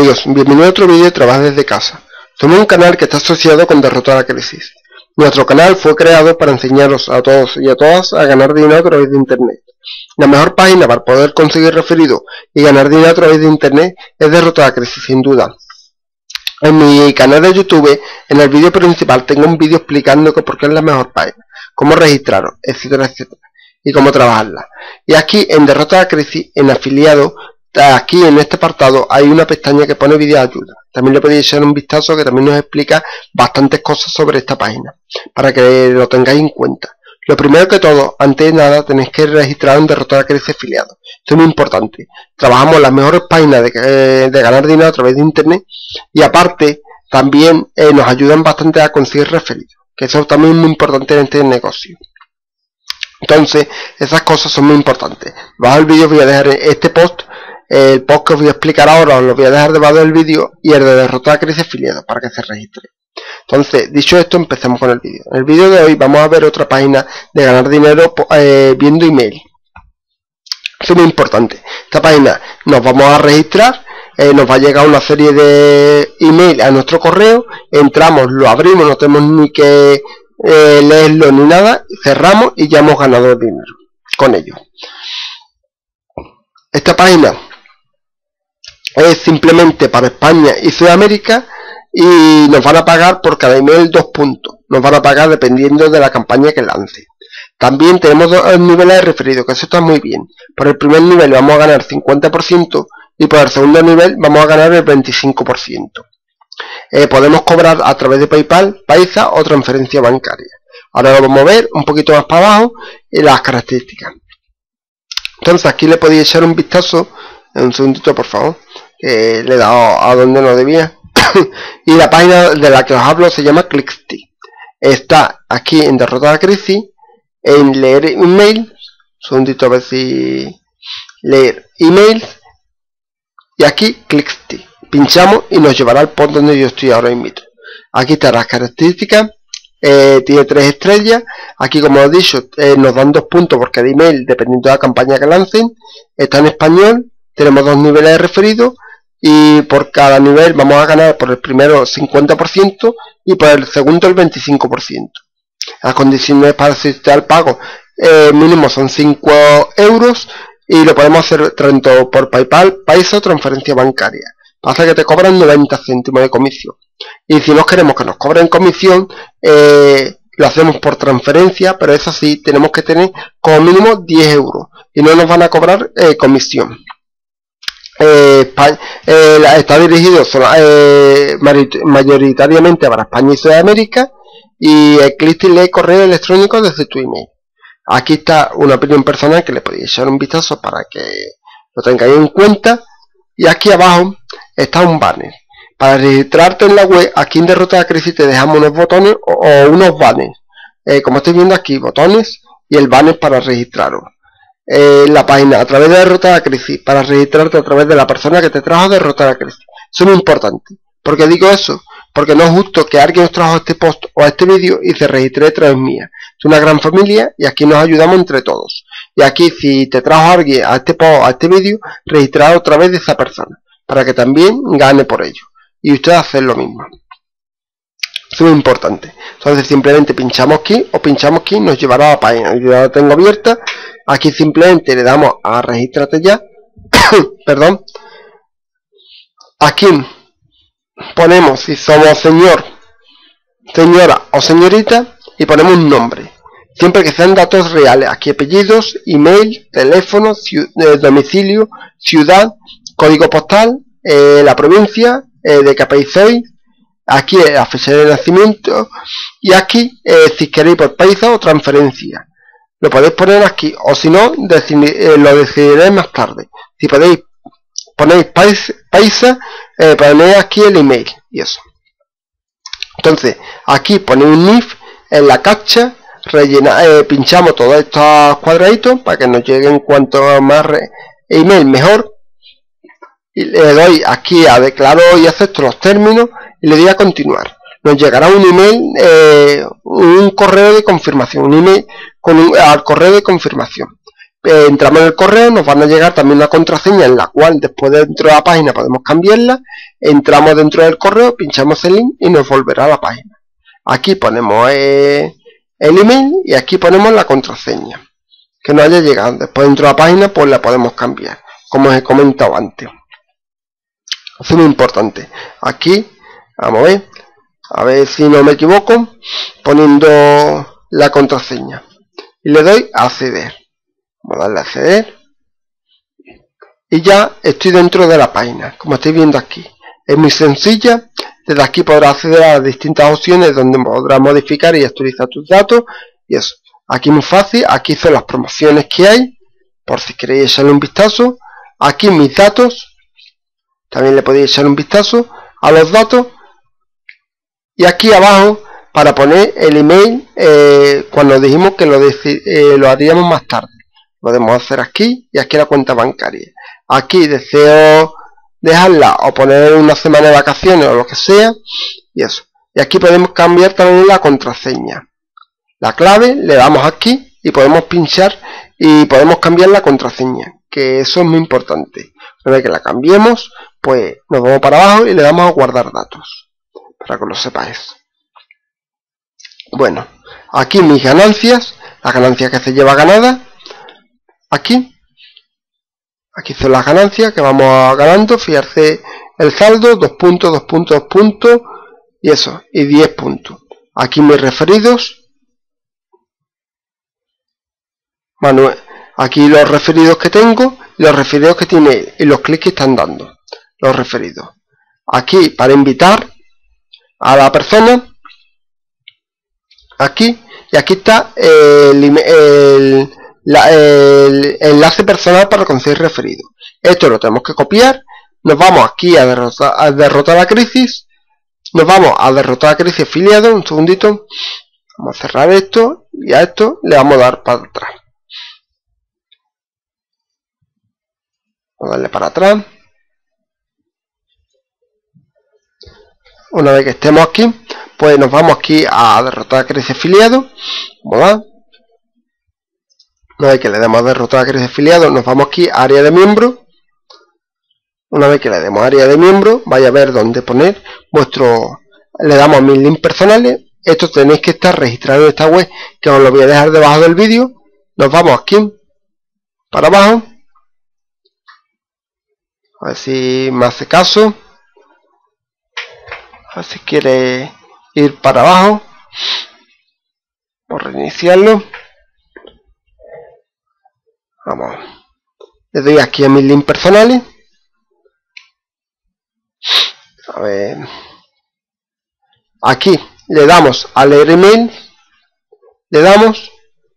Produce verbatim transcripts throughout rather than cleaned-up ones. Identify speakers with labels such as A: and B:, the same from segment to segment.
A: amigos, bienvenidos a otro vídeo de Trabajo desde casa. Somos un canal que está asociado con Derrota a la Crisis. Nuestro canal fue creado para enseñaros a todos y a todas a ganar dinero a través de internet. La mejor página para poder conseguir referido y ganar dinero a través de internet es Derrota a la Crisis, sin duda. En mi canal de YouTube, en el vídeo principal, tengo un vídeo explicando por qué es la mejor página, cómo registraros, etcétera, etcétera, y cómo trabajarla. Y aquí en Derrota a la Crisis, en afiliado, aquí en este apartado hay una pestaña que pone vídeo de ayuda. También le podéis echar un vistazo, que también nos explica bastantes cosas sobre esta página, para que lo tengáis en cuenta. Lo primero que todo, antes de nada, tenéis que registrar en Derrota a la Crisis afiliado. Esto es muy importante. Trabajamos las mejores páginas de, eh, de ganar dinero a través de internet, y aparte también eh, nos ayudan bastante a conseguir referidos, que eso también es muy importante en este negocio. Entonces, esas cosas son muy importantes. Bajo el vídeo voy a dejar este post. El post que os voy a explicar ahora os lo voy a dejar debajo del vídeo, y el de Derrota a la Crisis afiliado para que se registre. Entonces, dicho esto, empecemos con el vídeo. En el vídeo de hoy vamos a ver otra página de ganar dinero eh, viendo email. Esto es muy importante. Esta página nos vamos a registrar, eh, nos va a llegar una serie de email a nuestro correo, entramos, lo abrimos, no tenemos ni que eh, leerlo ni nada, cerramos y ya hemos ganado dinero con ello. Esta página es simplemente para España y Sudamérica, y nos van a pagar por cada email dos puntos. Nos van a pagar dependiendo de la campaña que lance. También tenemos dos niveles de referido, que eso está muy bien. Por el primer nivel vamos a ganar cincuenta por ciento y por el segundo nivel vamos a ganar el veinticinco por ciento. Eh, podemos cobrar a través de PayPal, Paisa o transferencia bancaria. Ahora lo vamos a ver un poquito más para abajo y las características. Entonces aquí le podéis echar un vistazo. Un segundito, por favor, que le he dado a donde no debía. Y la página de la que os hablo se llama Clickty. Está aquí en Derrota a la Crisis, en leer email. Un segundito a ver si leer emails. Y aquí Clickty. Pinchamos y nos llevará al post donde yo estoy ahora mismo. Aquí están las características. Eh, tiene tres estrellas. Aquí, como os he dicho, eh, nos dan dos puntos por cada email dependiendo de la campaña que lancen. Está en español. Tenemos dos niveles de referido, y por cada nivel vamos a ganar por el primero cincuenta por ciento y por el segundo el veinticinco por ciento. Las condiciones para asistir al pago eh, mínimo son cinco euros, y lo podemos hacer tanto por PayPal, Paisa o transferencia bancaria. Pasa que te cobran noventa céntimos de comisión. Y si no queremos que nos cobren comisión, eh, lo hacemos por transferencia, pero eso sí, tenemos que tener como mínimo diez euros y no nos van a cobrar eh, comisión. Eh, eh, está dirigido solo, eh, mayoritariamente para España y Sudamérica, y el Clickty lee correo electrónico desde tu email. Aquí está una opinión personal que le podéis echar un vistazo para que lo tengáis en cuenta, y aquí abajo está un banner. Para registrarte en la web, aquí en Derrota a la Crisis te dejamos unos botones o, o unos banners, eh, como estáis viendo aquí, botones y el banner para registraros. Eh, la página a través de Derrota a la Crisis, para registrarte a través de la persona que te trajo a Derrota a la Crisis. Eso es muy importante. ¿Por qué digo eso? Porque no es justo que alguien os trajo este post o este vídeo y se registre a través mía. Es una gran familia y aquí nos ayudamos entre todos. Y aquí, si te trajo alguien a este post, a este vídeo, registrar otra vez de esa persona, para que también gane por ello. Y ustedes hacen lo mismo. Eso es muy importante. Entonces simplemente pinchamos aquí o pinchamos aquí, nos llevará a la página. Yo ya la tengo abierta. Aquí simplemente le damos a regístrate ya. Perdón. Aquí ponemos si somos señor, señora o señorita, y ponemos un nombre. Siempre que sean datos reales. Aquí apellidos, email, teléfono, ciu eh, domicilio, ciudad, código postal, eh, la provincia eh, de qué país sois. Aquí la fecha de nacimiento, y aquí eh, si queréis por Paisa o transferencia. Lo podéis poner aquí, o si no, eh, lo decidiréis más tarde. Si podéis ponéis Paisa, paisa eh, ponéis aquí el email y eso. Entonces, aquí ponéis un if en la captcha, rellena, eh, pinchamos todos estos cuadraditos para que nos lleguen cuanto más email mejor. Y le doy aquí a declaro y acepto los términos y le doy a continuar. Nos llegará un email, eh, un correo de confirmación, un email con un, al correo de confirmación. eh, entramos en el correo, nos van a llegar también una contraseña en la cual después dentro de la página podemos cambiarla. Entramos dentro del correo, pinchamos el link y nos volverá a la página. Aquí ponemos eh, el email y aquí ponemos la contraseña que nos haya llegado. Después dentro de la página pues la podemos cambiar, como os he comentado antes. Eso es muy importante. Aquí, vamos a ver, a ver si no me equivoco, poniendo la contraseña. Y le doy a acceder. Vamos a darle a acceder. Y ya estoy dentro de la página, como estáis viendo aquí. Es muy sencilla. Desde aquí podrás acceder a las distintas opciones donde podrás modificar y actualizar tus datos. Y eso. Aquí muy fácil. Aquí son las promociones que hay, por si queréis echarle un vistazo. Aquí mis datos. También le podéis echar un vistazo a los datos. Y aquí abajo para poner el email eh, cuando dijimos que lo, eh, lo haríamos más tarde. Podemos hacer aquí y aquí la cuenta bancaria. Aquí deseo dejarla o poner una semana de vacaciones o lo que sea. Y eso. Y aquí podemos cambiar también la contraseña. La clave, le damos aquí y podemos pinchar y podemos cambiar la contraseña. Que eso es muy importante. Una vez que la cambiemos, pues nos vamos para abajo y le damos a guardar datos. Para que lo sepáis. Bueno, aquí mis ganancias. Las ganancias que se lleva ganada. Aquí. Aquí son las ganancias que vamos ganando. Fijarse el saldo. dos puntos, dos puntos, dos puntos. Y eso. Y diez puntos. Aquí mis referidos. Manuel. Aquí los referidos que tengo. Y los referidos que tiene. Y los clics que están dando. Los referidos. Aquí para invitar a la persona. Aquí. Y aquí está el, el, la, el enlace personal para conseguir referido. Esto lo tenemos que copiar. Nos vamos aquí a derrotar, a derrotar la crisis. Nos vamos a derrotar la crisis afiliado. Un segundito. Vamos a cerrar esto. Y a esto le vamos a dar para atrás. Vamos a darle para atrás. Una vez que estemos aquí, pues nos vamos aquí a derrotar a crisis afiliado. Vamos. Una vez que le demos a derrotar a crisis afiliado, nos vamos aquí a área de miembro. Una vez que le demos a área de miembro, vaya a ver dónde poner vuestro. Le damos a mis links personales. Esto tenéis que estar registrado en esta web, que os lo voy a dejar debajo del vídeo. Nos vamos aquí para abajo. A ver si me hace caso. A ver si quiere ir para abajo. Por reiniciarlo. Vamos. Le doy aquí a mis links personales. A ver. Aquí le damos a leer email. Le damos.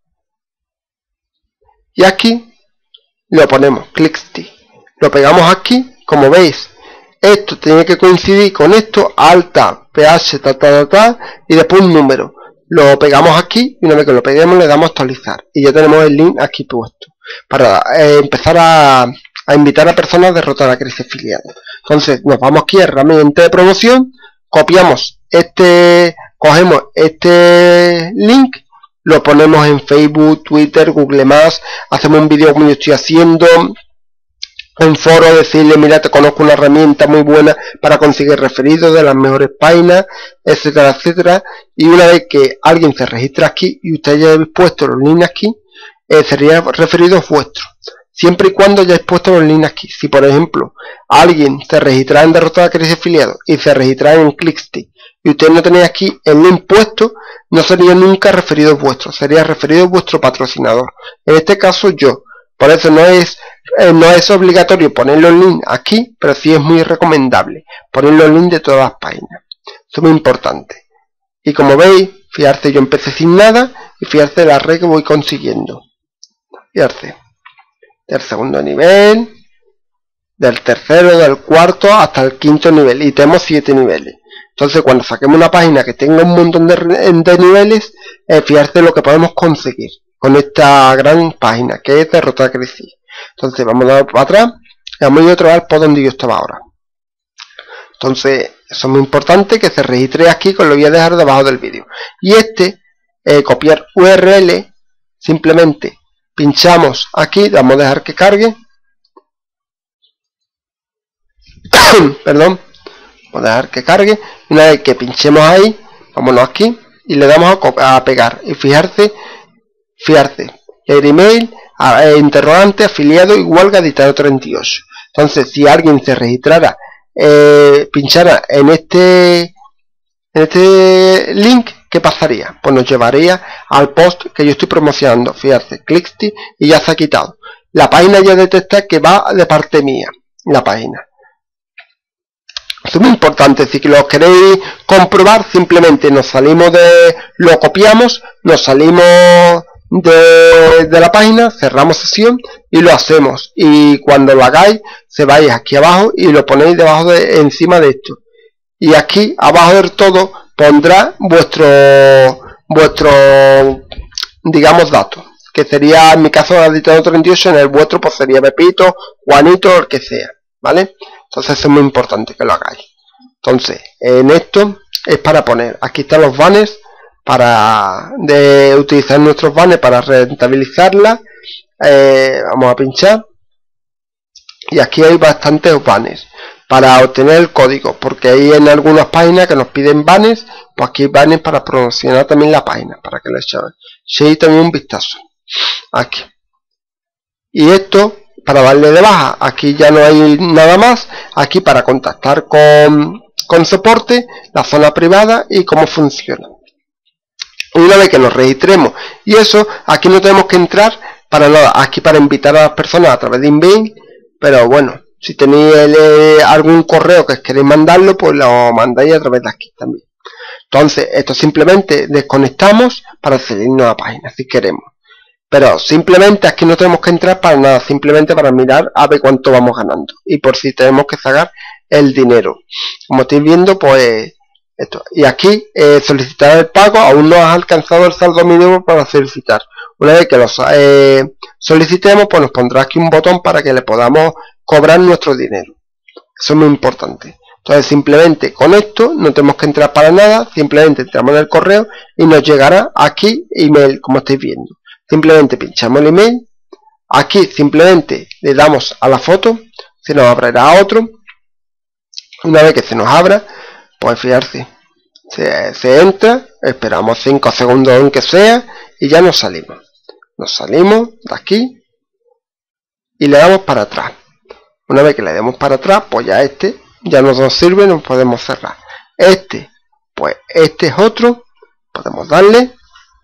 A: Y aquí lo ponemos. Clickstick. Lo pegamos aquí. Como veis. Esto tiene que coincidir con esto. Alta. ph. Ta, ta, ta, ta, y después un número. Lo pegamos aquí. Y una vez que lo peguemos le damos a actualizar. Y ya tenemos el link aquí puesto. Para eh, empezar a, a invitar a personas a derrotar a crisis afiliado. Entonces nos vamos aquí a herramienta de promoción, copiamos este, cogemos este link, lo ponemos en Facebook, Twitter, Google más, hacemos un vídeo como yo estoy haciendo, en foro, decirle mira te conozco una herramienta muy buena para conseguir referidos de las mejores páginas, etcétera, etcétera. Y una vez que alguien se registra aquí y usted haya puesto los links aquí, Eh, sería referidos vuestros, siempre y cuando hayáis puesto los links aquí. Si por ejemplo alguien se registra en derrotar a crisis afiliado y se registra en Clickstick y usted no tenéis aquí el link puesto, no sería nunca referidos vuestros, sería referido vuestro patrocinador, en este caso yo. Por eso no es eh, no es obligatorio poner los links aquí, pero sí es muy recomendable poner los links de todas las páginas. Eso es muy importante. Y como veis, fijarse, yo empecé sin nada y fijarse la red que voy consiguiendo. Fijarse, del segundo nivel, del tercero, del cuarto hasta el quinto nivel, y tenemos siete niveles. Entonces cuando saquemos una página que tenga un montón de, de niveles, eh, fijarse lo que podemos conseguir con esta gran página que es derrotar a crisis. Entonces vamos a dar para atrás y vamos a ir otra vez por donde yo estaba ahora. Entonces eso es muy importante que se registre aquí, que os lo voy a dejar debajo del vídeo. Y este, eh, copiar U R L, simplemente pinchamos aquí, vamos a dejar que cargue. Perdón, vamos a dejar que cargue. Una vez que pinchemos ahí, vámonos aquí y le damos a, a pegar. Y fijarse, fijarse, el email, a, eh, interrogante, afiliado igual gaditano treinta y ocho. Entonces, si alguien se registrara, eh, pinchara en este, en este link, ¿qué pasaría? Pues nos llevaría al post que yo estoy promocionando. Fíjate, clickty y ya se ha quitado. La página ya detecta que va de parte mía, la página. Esto es muy importante, si lo queréis comprobar, simplemente nos salimos de, lo copiamos, nos salimos de, de la página, cerramos sesión y lo hacemos. Y cuando lo hagáis, se vais aquí abajo y lo ponéis debajo de, encima de esto. Y aquí abajo del todo pondrá vuestro, vuestro, digamos, datos. Que sería, en mi caso, gaditano treinta y ocho, en el vuestro pues sería Pepito, Juanito, el que sea, ¿vale? Entonces eso es muy importante que lo hagáis. Entonces, en esto es para poner, aquí están los banners, para de utilizar nuestros banners para rentabilizarla. Eh, vamos a pinchar. Y aquí hay bastantes banners para obtener el código, porque hay en algunas páginas que nos piden banners, pues aquí hay banners para promocionar también la página, para que le echéis también un vistazo. Aquí. Y esto, para darle de baja, aquí ya no hay nada más. Aquí para contactar con, con soporte, la zona privada y cómo funciona. Una vez que nos registremos y eso, aquí no tenemos que entrar para nada. Aquí para invitar a las personas a través de email, pero bueno, si tenéis eh, algún correo que queréis mandarlo, pues lo mandáis a través de aquí también. Entonces, esto simplemente desconectamos para seguirnos a la página si queremos. Pero simplemente aquí no tenemos que entrar para nada, simplemente para mirar a ver cuánto vamos ganando. Y por si tenemos que sacar el dinero. Como estáis viendo, pues esto. Y aquí eh, solicitar el pago, aún no has alcanzado el saldo mínimo para solicitar. Una vez que lo eh, solicitemos, pues nos pondrá aquí un botón para que le podamos cobrar nuestro dinero. Eso es muy importante. Entonces simplemente con esto no tenemos que entrar para nada, simplemente entramos en el correo y nos llegará aquí email, como estáis viendo. Simplemente pinchamos el email, aquí simplemente le damos a la foto, se nos abrirá otro. Una vez que se nos abra, pues fijarse, se, se entra, esperamos cinco segundos aunque sea y ya nos salimos. Nos salimos de aquí y le damos para atrás. Una vez que le demos para atrás, pues ya este ya no nos sirve, nos podemos cerrar. Este, pues este es otro, podemos darle.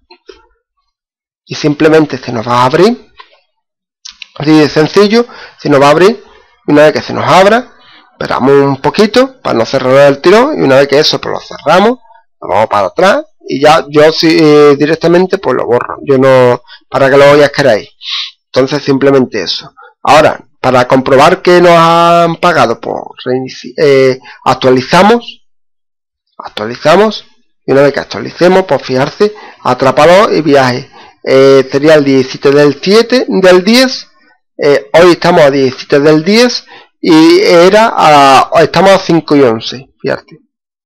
A: Y simplemente se nos va a abrir, así de sencillo, se nos va a abrir. Una vez que se nos abra, esperamos un poquito para no cerrar el tirón, y una vez que eso pues lo cerramos, lo vamos para atrás y ya yo sí, eh, directamente pues lo borro, yo no, para que lo queráis. Entonces simplemente eso. Ahora, para comprobar que nos han pagado, pues eh, actualizamos, actualizamos, y una vez que actualicemos, pues fijarse, atrapado y viaje. Eh, sería el diecisiete del siete del diez, eh, hoy estamos a diecisiete del diez y era a, estamos a cinco y once, fíjate.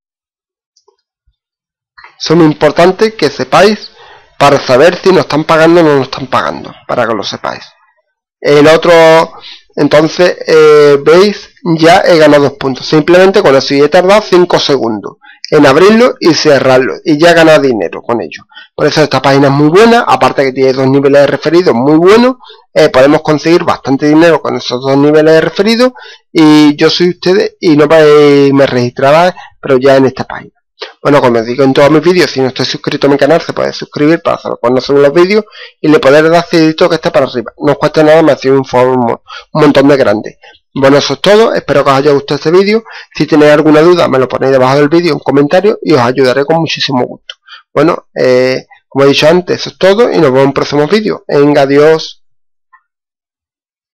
A: Eso es muy importante que sepáis para saber si nos están pagando o no nos están pagando, para que lo sepáis. El otro, entonces, eh, veis, ya he ganado dos puntos, simplemente con eso, y he tardado cinco segundos en abrirlo y cerrarlo, y ya he ganado dinero con ello. Por eso esta página es muy buena, aparte que tiene dos niveles de referidos muy buenos, eh, podemos conseguir bastante dinero con esos dos niveles de referidos, y yo soy ustedes y no me registraba, pero ya en esta página. Bueno, como os digo en todos mis vídeos, si no estáis suscrito a mi canal, se puede suscribir para saber cuando subo los vídeos y le podéis dar dedito que está para arriba. No os cuesta nada, me hace un favor un montón de grande. Bueno, eso es todo, espero que os haya gustado este vídeo. Si tenéis alguna duda, me lo ponéis debajo del vídeo en comentarios y os ayudaré con muchísimo gusto. Bueno, eh, como he dicho antes, eso es todo y nos vemos en próximos vídeos. Venga, adiós.